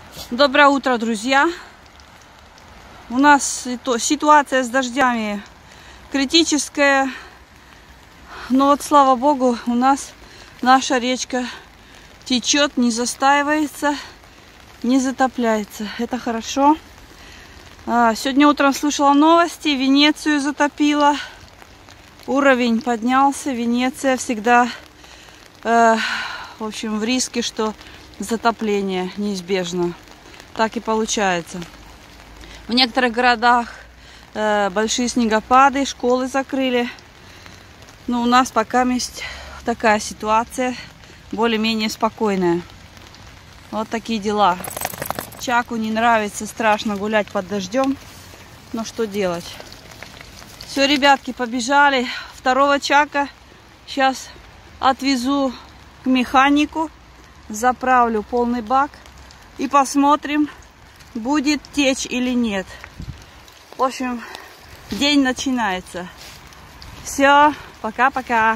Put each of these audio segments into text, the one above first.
Доброе утро, друзья! У нас ситуация с дождями критическая, но вот слава богу, у нас наша речка течет, не застаивается, не затопляется. Это хорошо. Сегодня утром слышала новости, Венецию затопило, уровень поднялся. Венеция всегда, в общем, в риске, что затопление неизбежно. Так и получается. В некоторых городах большие снегопады, школы закрыли. Но у нас пока есть такая ситуация, более-менее спокойная. Вот такие дела. Чаку не нравится, страшно гулять под дождем. Но что делать? Все, ребятки, побежали. Второго Чака сейчас отвезу к механику. Заправлю полный бак. И посмотрим, будет течь или нет. В общем, день начинается. Все, пока-пока.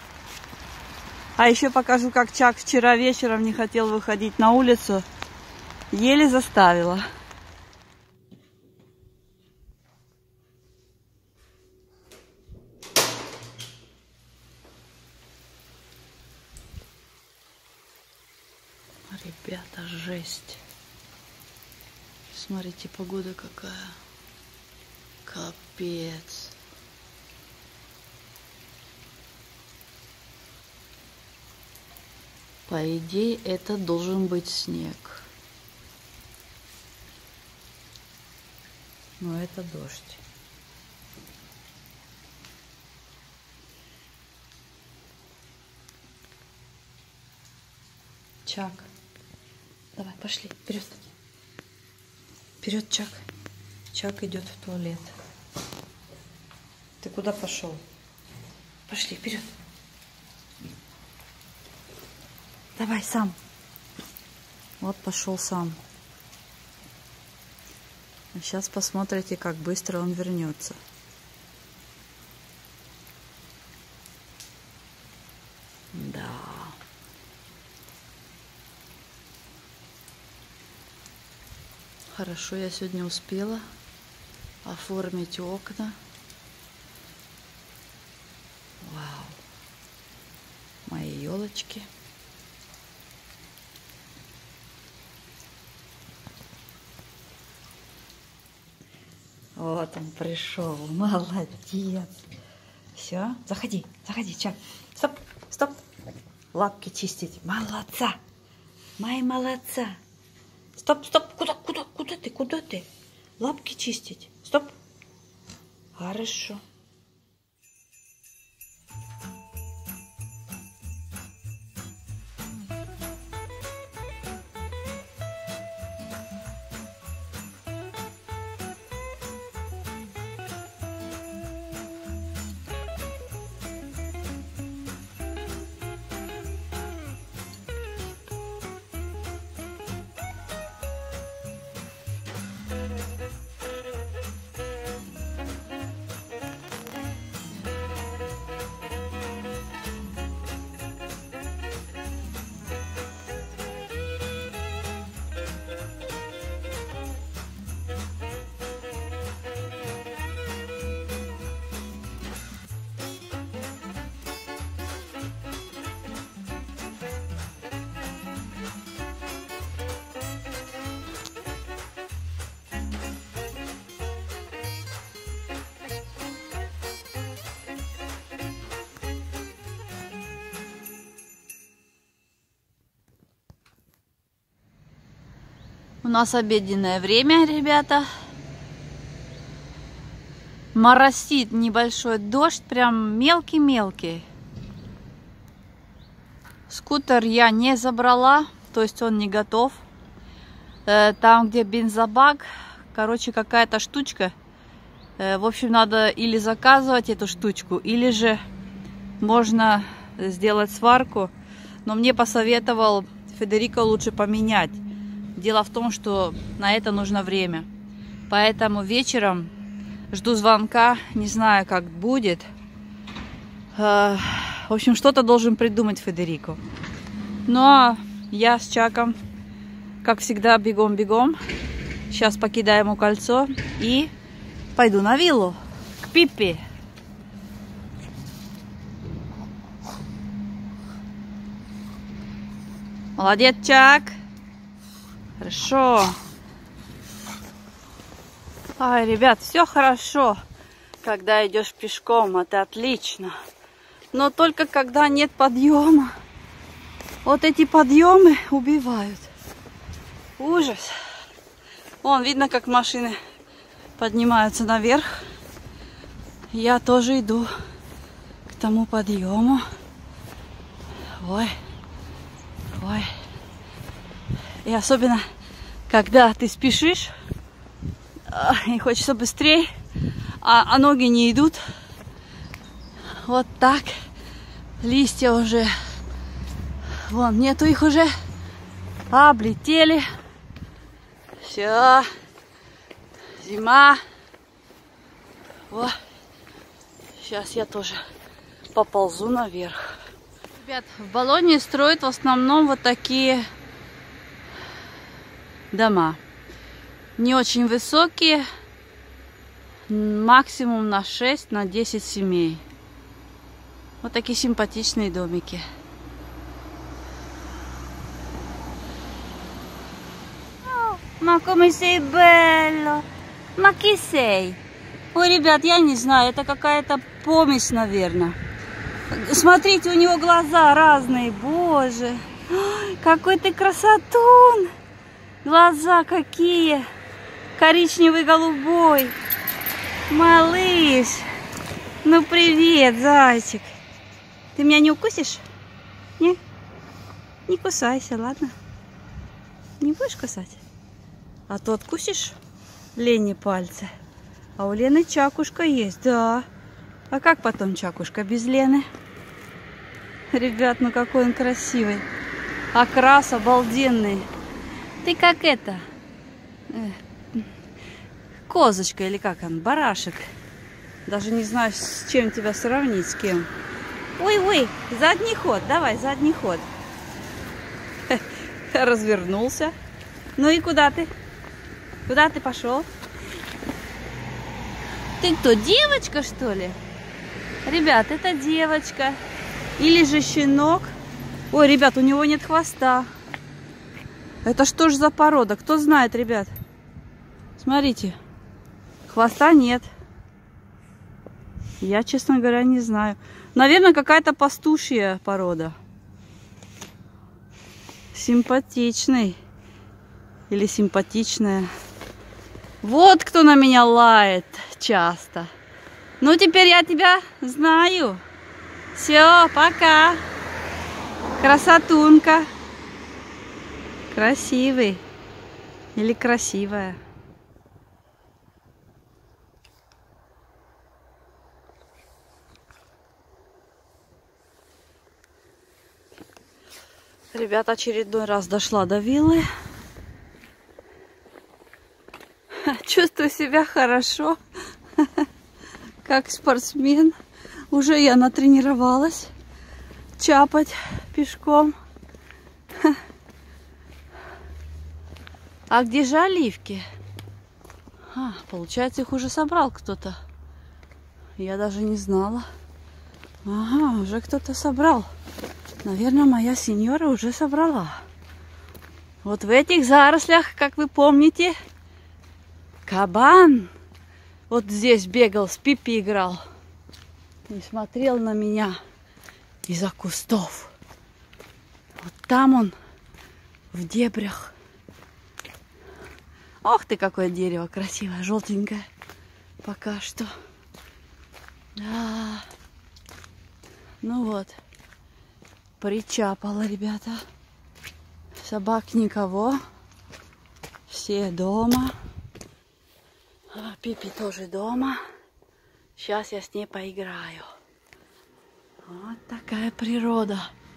А еще покажу, как Чак вчера вечером не хотел выходить на улицу. Еле заставила. Ребята, жесть. Смотрите, погода какая. Капец. По идее, это должен быть снег. Но это дождь. Чак. Давай, пошли, вперед. Вперед, Чак. Чак идет в туалет. Ты куда пошел? Пошли, вперед. Давай сам. Вот пошел сам. А сейчас посмотрите, как быстро он вернется. Да. Хорошо, я сегодня успела оформить окна. Вау. Мои елочки. Вот он пришел. Молодец. Все, заходи, заходи, Чак. Стоп, стоп. Лапки чистить. Молодца. Мои молодца. Стоп, стоп, куда ты? Лапки чистить. Стоп. Хорошо. У нас обеденное время, ребята. Моросит небольшой дождь, прям мелкий-мелкий. Скутер я не забрала, то есть он не готов. Там, где бензобак, короче, какая-то штучка. В общем, надо или заказывать эту штучку, или же можно сделать сварку. Но мне посоветовал Федерико лучше поменять. Дело в том, что на это нужно время. Поэтому вечером жду звонка. Не знаю, как будет. В общем, что-то должен придумать Федерико. Ну, а я с Чаком как всегда, бегом-бегом. Сейчас покидаем кольцо и пойду на виллу к Пиппи. Молодец, Чак. Хорошо. Ай, ребят, все хорошо, когда идешь пешком, это отлично. Но только когда нет подъема. Вот эти подъемы убивают. Ужас. Вон, видно, как машины поднимаются наверх. Я тоже иду к тому подъему. Ой. Ой. И особенно, когда ты спешишь, и хочется быстрее, а ноги не идут. Вот так. Листья уже. Вон, нету их уже. Облетели. Все. Зима. Во. Сейчас я тоже поползу наверх. Ребят, в Болонье строят в основном вот такие дома. Не очень высокие. Максимум на 6-10 семей. Вот такие симпатичные домики. Ma come sei bello! Ma chi sei? Ой, ребят, я не знаю, это какая-то помесь, наверное. Смотрите, у него глаза разные, боже. Ой, какой ты красотун! Глаза какие! Коричневый, голубой. Малыш! Ну привет, зайчик. Ты меня не укусишь? Не? Не кусайся, ладно? Не будешь кусать? А то откусишь Лене пальцы. А у Лены чакушка есть, да. А как потом чакушка без Лены? Ребят, ну какой он красивый. Окрас обалденный. Ты как это? Козочка или как он? Барашек. Даже не знаю, с чем тебя сравнить, с кем. Ой-ой, задний ход. Давай, задний ход. Развернулся. Ну и куда ты? Куда ты пошел? Ты кто, девочка, что ли? Ребят, это девочка. Или же щенок. Ой, ребят, у него нет хвоста. Это что ж за порода? Кто знает, ребят? Смотрите. Хвоста нет. Я, честно говоря, не знаю. Наверное, какая-то пастушья порода. Симпатичный. Или симпатичная. Вот кто на меня лает часто. Ну, теперь я тебя знаю. Все, пока. Красотунка. Красивый. Или красивая. Ребята, очередной раз дошла до виллы. Чувствую себя хорошо, как спортсмен. Уже я натренировалась чапать пешком. А где же оливки? Получается, их уже собрал кто-то. Я даже не знала. Ага, уже кто-то собрал. Наверное, моя сеньора уже собрала. Вот в этих зарослях, как вы помните, кабан вот здесь бегал, с Пиппи играл. И смотрел на меня из-за кустов. Вот там он, в дебрях. Ох ты, какое дерево красивое, желтенькое. Пока что. Да. Ну вот. Причапала, ребята. Собак никого. Все дома. Пиппи тоже дома. Сейчас я с ней поиграю. Вот такая природа.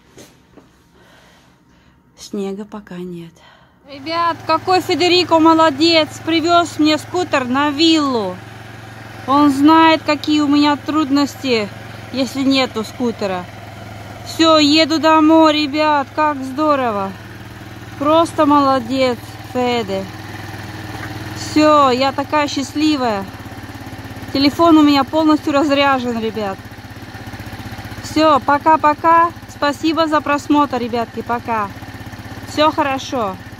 Снега пока нет. Ребят, какой Федерико молодец. Привез мне скутер на виллу. Он знает, какие у меня трудности, если нету скутера. Все, еду домой, ребят. Как здорово. Просто молодец, Феде. Все, я такая счастливая. Телефон у меня полностью разряжен, ребят. Все, пока-пока. Спасибо за просмотр, ребятки, пока. Все хорошо.